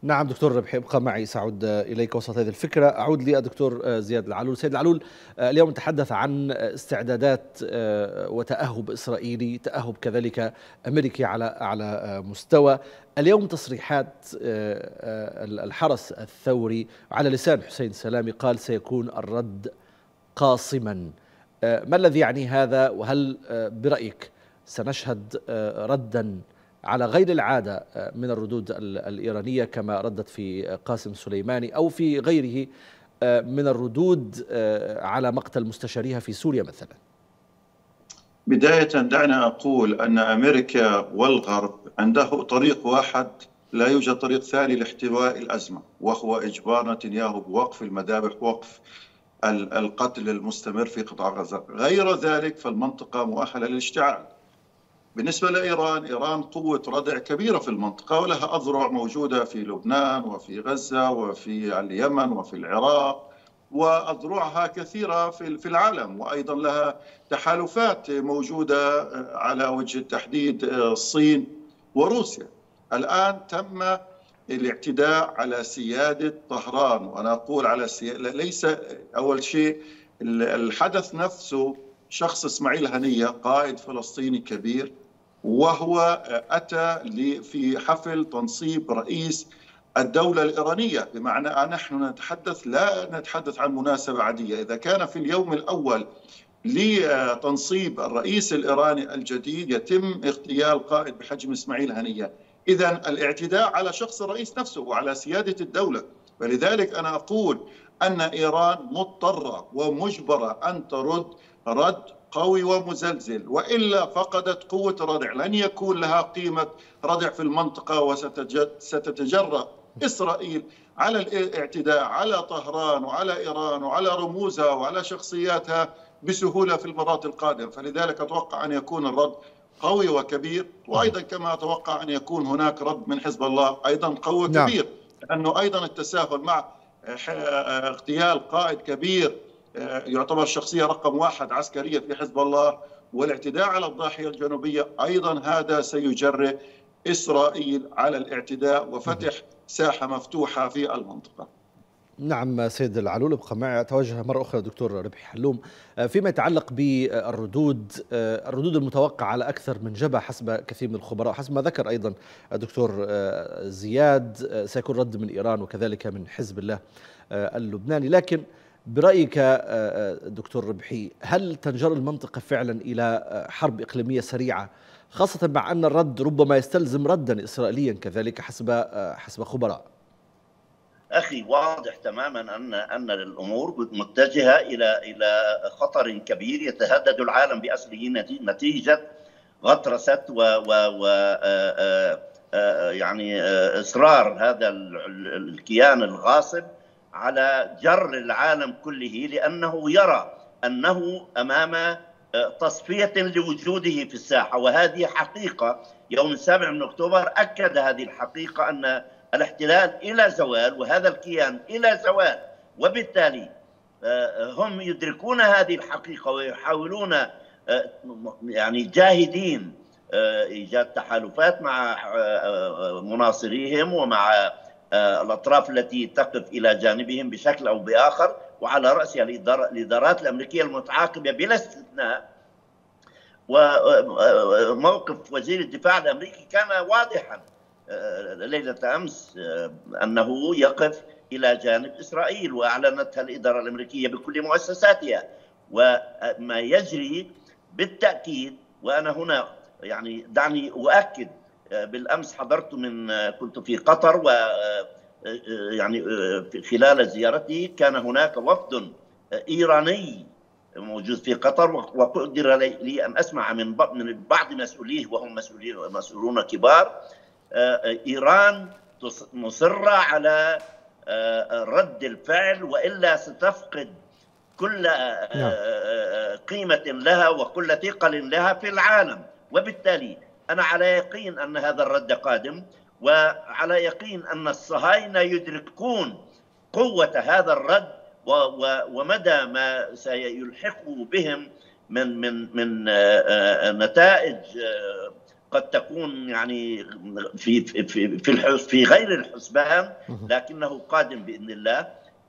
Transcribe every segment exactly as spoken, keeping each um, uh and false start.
نعم دكتور ربحي، ابقى معي سأعود إليك وسط هذه الفكرة. أعود للدكتور زياد العلول. سيد العلول، اليوم نتحدث عن استعدادات وتأهب إسرائيلي، تأهب كذلك أمريكي على أعلى مستوى. اليوم تصريحات الحرس الثوري على لسان حسين سلامي قال سيكون الرد قاصما. ما الذي يعني هذا؟ وهل برأيك سنشهد ردا على غير العادة من الردود الإيرانية كما ردت في قاسم سليماني أو في غيره من الردود على مقتل مستشاريها في سوريا مثلا؟ بداية دعنا أقول أن أمريكا والغرب عنده طريق واحد، لا يوجد طريق ثاني لاحتواء الأزمة، وهو إجبار نتنياهو بوقف المذابح، وقف القتل المستمر في قطاع غزة. غير ذلك فالمنطقة مؤهلة للاشتعال. بالنسبة لإيران، إيران قوة ردع كبيرة في المنطقة ولها أذرع موجودة في لبنان وفي غزة وفي اليمن وفي العراق، وأذرعها كثيرة في العالم، وأيضا لها تحالفات موجودة على وجه التحديد الصين وروسيا. الآن تم الاعتداء على سيادة طهران، وأنا أقول على سيادة، ليس أول شيء الحدث نفسه شخص إسماعيل هنية قائد فلسطيني كبير، وهو أتى في حفل تنصيب رئيس الدولة الإيرانية، بمعنى نحن نتحدث لا نتحدث عن مناسبة عادية. إذا كان في اليوم الأول لتنصيب الرئيس الإيراني الجديد يتم اغتيال قائد بحجم إسماعيل هنية، إذن الاعتداء على شخص الرئيس نفسه وعلى سيادة الدولة. فلذلك أنا أقول أن إيران مضطرة ومجبرة أن ترد رد قوي ومزلزل، وإلا فقدت قوة ردع، لن يكون لها قيمة ردع في المنطقة، وستتجرأ إسرائيل على الاعتداء على طهران وعلى إيران وعلى رموزها وعلى شخصياتها بسهولة في المرات القادمة. فلذلك أتوقع أن يكون الرد قوي وكبير، وأيضا كما أتوقع أن يكون هناك رد من حزب الله أيضا قوي وكبير، لأنه أيضا التساهل مع اغتيال قائد كبير يعتبر شخصية رقم واحد عسكرية في حزب الله والاعتداء على الضاحية الجنوبية، أيضا هذا سيجرئ إسرائيل على الاعتداء وفتح ساحة مفتوحة في المنطقة. نعم سيد العلول، ابقى معي. أتوجه مرة أخرى دكتور ربحي حلوم فيما يتعلق بالردود الردود المتوقعة على أكثر من جبهة حسب كثير من الخبراء، حسب ما ذكر أيضا الدكتور زياد سيكون رد من إيران وكذلك من حزب الله اللبناني. لكن برأيك دكتور ربحي، هل تنجر المنطقة فعلا إلى حرب إقليمية سريعة، خاصة مع أن الرد ربما يستلزم ردا إسرائيليا كذلك حسب حسب خبراء؟ أخي، واضح تماما أن أن الأمور متجهة إلى إلى خطر كبير يتهدد العالم بأسره نتيجة غطرسة و و يعني إصرار هذا الكيان الغاصب على جر العالم كله، لأنه يرى أنه أمام تصفية لوجوده في الساحة، وهذه حقيقة. يوم السابع من أكتوبر أكد هذه الحقيقة، أن الاحتلال إلى زوال وهذا الكيان إلى زوال، وبالتالي هم يدركون هذه الحقيقة ويحاولون يعني جاهدين إيجاد تحالفات مع مناصريهم ومع الأطراف التي تقف إلى جانبهم بشكل أو بآخر، وعلى رأسها الإدارات الأمريكية المتعاقبة بلا استثناء. وموقف وزير الدفاع الأمريكي كان واضحا ليلة أمس، أنه يقف إلى جانب إسرائيل، وأعلنتها الإدارة الأمريكية بكل مؤسساتها. وما يجري بالتأكيد، وأنا هنا يعني دعني أؤكد، بالأمس حضرت من كنت في قطر، و يعني خلال زيارتي كان هناك وفد إيراني موجود في قطر، وقدر لي أن أسمع من بعض مسؤوليه وهم مسؤولون كبار، إيران مصرة على رد الفعل، وإلا ستفقد كل قيمة لها وكل ثقل لها في العالم. وبالتالي أنا على يقين أن هذا الرد قادم، وعلى يقين أن الصهاينة يدركون قوة هذا الرد ومدى ما سيلحقوا بهم من من من نتائج قد تكون يعني في في في في غير الحسبان، لكنه قادم بإذن الله.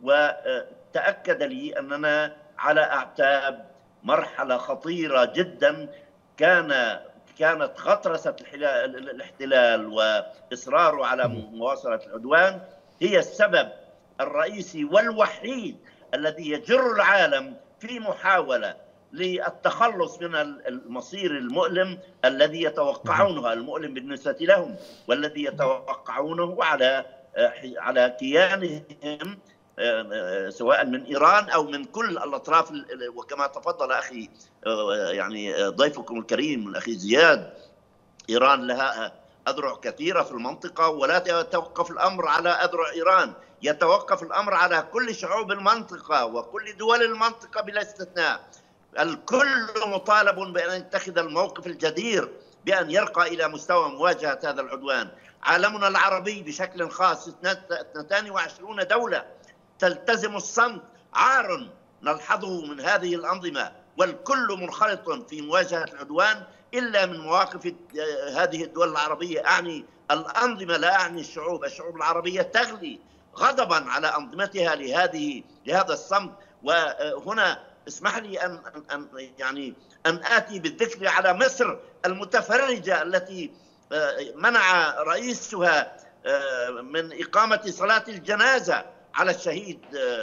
وتأكد لي أننا على أعتاب مرحلة خطيرة جدا كان كانت غطرسة الاحتلال وإصراره على مواصلة العدوان هي السبب الرئيسي والوحيد الذي يجر العالم في محاولة للتخلص من المصير المؤلم الذي يتوقعونه، المؤلم بالنسبة لهم والذي يتوقعونه على على كيانهم سواء من إيران أو من كل الأطراف. وكما تفضل أخي يعني ضيفكم الكريم الأخي زياد، إيران لها أذرع كثيرة في المنطقة، ولا يتوقف الأمر على أذرع إيران، يتوقف الأمر على كل شعوب المنطقة وكل دول المنطقة بلا استثناء. الكل مطالب بأن يتخذ الموقف الجدير بأن يرقى إلى مستوى مواجهة هذا العدوان. عالمنا العربي بشكل خاص اثنتين وعشرين دولة تلتزم الصمت، عار نلحظه من هذه الأنظمة، والكل منخرط في مواجهة العدوان إلا من مواقف هذه الدول العربية. أعني الأنظمة لا أعني الشعوب، الشعوب العربية تغلي غضبا على أنظمتها لهذه لهذا الصمت. وهنا اسمح لي أن أن يعني أن آتي بالذكر على مصر المتفرجة التي منع رئيسها من إقامة صلاة الجنازة على الشهيد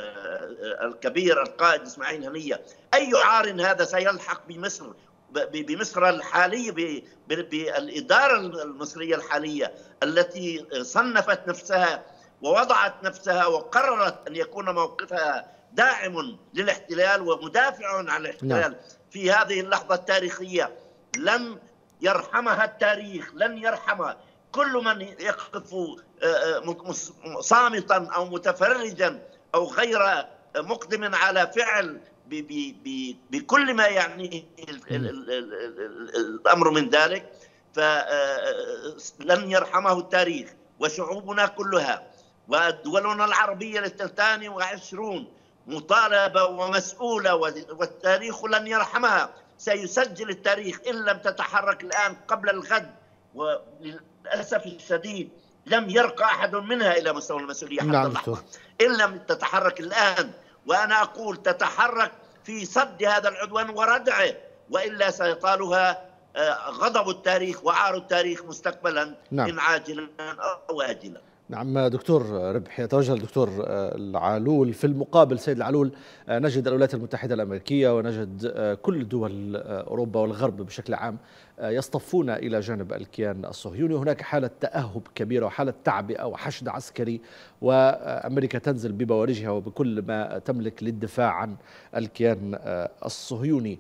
الكبير القائد إسماعيل هنية. أي عار هذا سيلحق بمصر بمصر الحالية، بالإدارة المصرية الحالية التي صنفت نفسها ووضعت نفسها وقررت أن يكون موقفها داعم للاحتلال ومدافع عن الاحتلال في هذه اللحظة التاريخية. لن يرحمها التاريخ، لن يرحمها. كل من يقف صامتا أو متفرجا أو غير مقدم على فعل بكل ما يعني الأمر من ذلك فلن يرحمه التاريخ. وشعوبنا كلها ودولنا العربية الاثنتان وعشرون مطالبة ومسؤولة، والتاريخ لن يرحمها. سيسجل التاريخ إن لم تتحرك الآن قبل الغد، وللأسف الشديد لم يرقى أحد منها إلى مستوى المسؤولية حتى اللحظة إن لم تتحرك الآن. وأنا أقول تتحرك في صد هذا العدوان وردعه، وإلا سيطالها غضب التاريخ وعار التاريخ مستقبلا نعم. إن عاجلا أو آجلا. نعم دكتور ربح، يتوجه الدكتور العالول. في المقابل سيد العالول، نجد الولايات المتحدة الأمريكية ونجد كل دول أوروبا والغرب بشكل عام يصطفون إلى جانب الكيان الصهيوني. هناك حالة تأهب كبيرة وحالة تعبئة وحشد عسكري، وأمريكا تنزل ببوارجها وبكل ما تملك للدفاع عن الكيان الصهيوني.